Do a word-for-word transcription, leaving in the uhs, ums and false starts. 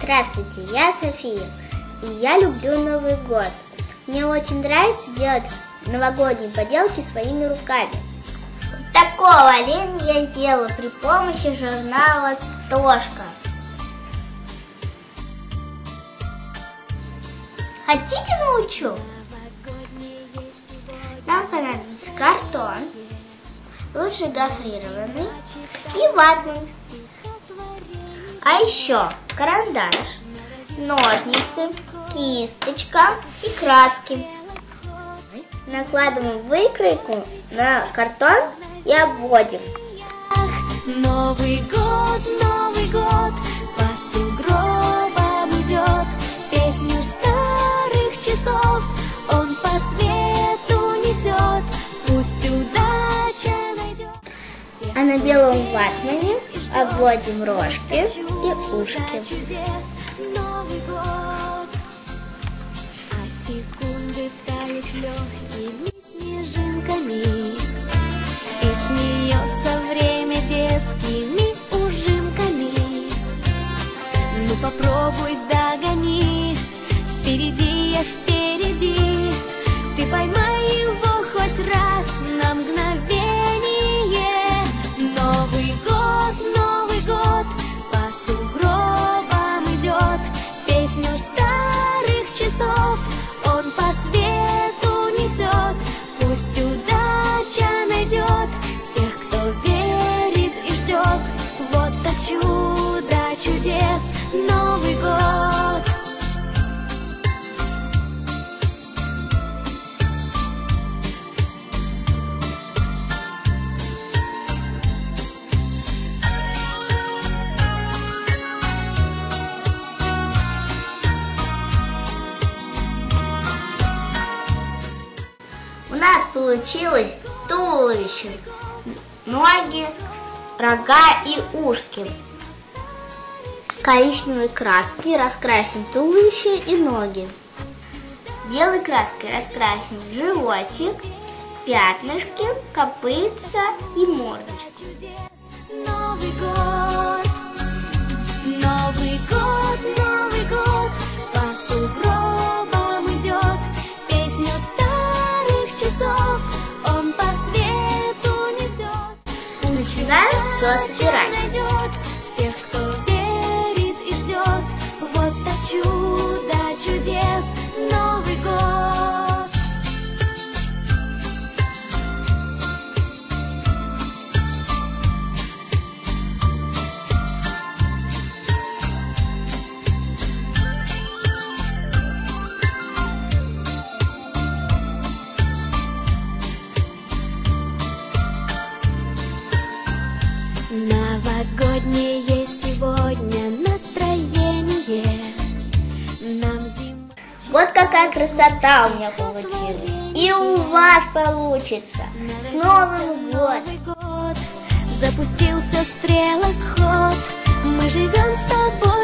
Здравствуйте, я София, и я люблю Новый год. Мне очень нравится делать новогодние поделки своими руками. Такого оленя я сделала при помощи журнала Тошка. Хотите, научу? Нам понадобится картон, лучше гофрированный, и ватман. А еще карандаш, ножницы, кисточка и краски. Накладываем выкройку на картон и обводим. Новый год, Новый год по сугробам идет, песню старых часов он по свету несет, пусть удача найдет. А на белом ватмане обводим рожки и ушки. Новый год, а секунды тают легкими снежинками, и смеется время детскими ужимками. Ну попробуй догони, впереди я впереди, ты поймай его хоть раз на мгновение. Новый год, Новый год по сугробам идет, песню старых часов он по свету несет, пусть удача найдет тех, кто верит и ждет. Вот так чудо чудес Новый год. У нас получилось туловище, ноги, рога и ушки. Коричневой краской раскрасим туловище и ноги. Белой краской раскрасим животик, пятнышки, копытца и мордочку. Новый год, Новый год, Новый год по сугробам идет, песню старых часов он по свету несет. Начинаем все собирать. Найдет тех, кто верит и ждет. Вот так чудо чудес Новый год. Новогоднее сегодня настроение. Нам зима. Вот какая красота у меня получилась. И у вас получится. С Новым годом! Новый год запустился стрелок ход. Мы живем с тобой.